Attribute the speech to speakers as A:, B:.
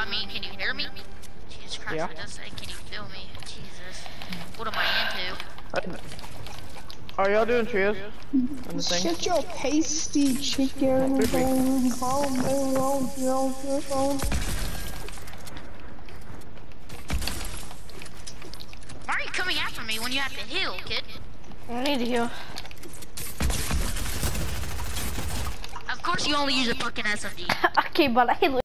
A: I mean, can you hear me? Jesus Christ,
B: Yeah.
A: I just said, can you feel me? Jesus. What am I into?
B: Are y'all doing trios? On the thing?
C: Shut your pasty chicken.
B: Could be.
A: Why are you coming after me when you have to heal, kid?
D: I need to heal.
A: Of course you only use a fucking SMG.
D: Okay, but I